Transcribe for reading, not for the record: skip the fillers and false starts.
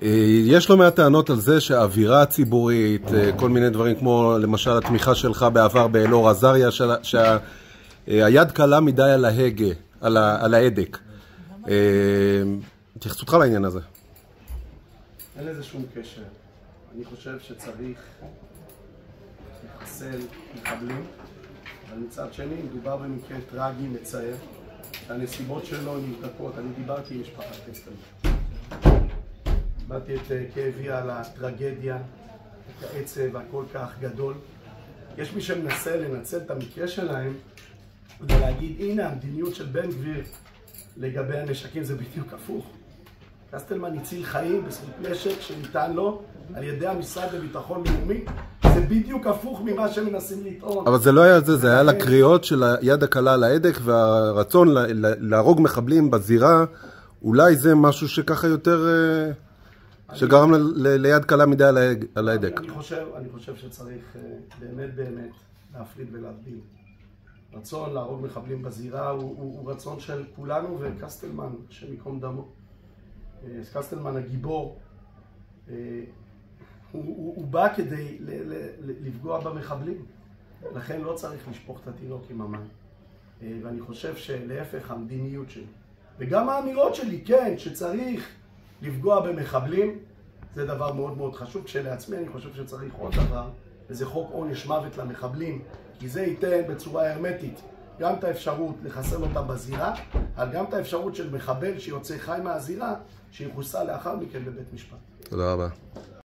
יש לא מעט טענות על זה שהאווירה הציבורית, כל מיני דברים כמו למשל התמיכה שלך בעבר באלאור עזריה, שהיד קלה מדי על ההגה, על ההדק. התייחסותך לעניין הזה. אין לזה שום קשר. אני חושב שצריך לחסל מחבלים, אבל מצד שני מדובר במקרה טרגי, מצער. הנסיבות שלו נבדקות. אני דיברתי עם משפחת קסטלמן. דיברתי את כאבי על הטרגדיה, את העצב הכל כך גדול. יש מי שמנסה לנצל את המקרה שלהם ולהגיד, הנה המדיניות של בן גביר לגבי הנשקים זה בדיוק הפוך. קסטלמן הציל חיים בזכות נשק שניתן לו על ידי המשרד לביטחון לאומי. זה בדיוק הפוך ממה שמנסים לטעון. אבל זה לא היה זה, זה היה לקריאות של היד הקלה על ההדק והרצון להרוג מחבלים בזירה. אולי זה משהו שככה יותר, שגרם ליד קלה מדי על ההדק. אני חושב שצריך באמת להפריד ולהבדיל. רצון להרוג מחבלים בזירה הוא רצון של כולנו, וקסטלמן, שמקום דמו. קסטלמן הגיבור, הוא בא כדי לפגוע במחבלים, לכן לא צריך לשפוך את התינוק עם המים. ואני חושב שלהפך המדיניות שלי, וגם האמירות שלי, כן, שצריך לפגוע במחבלים, זה דבר מאוד מאוד חשוב. כשלעצמי אני חושב שצריך עוד דבר, וזה חוק עונש מוות למחבלים, כי זה ייתן בצורה הרמטית גם את האפשרות לחסל אותם בזירה, אבל גם את האפשרות של מחבל שיוצא חי מהזירה, שיחוסל לאחר מכן בבית משפט. תודה רבה.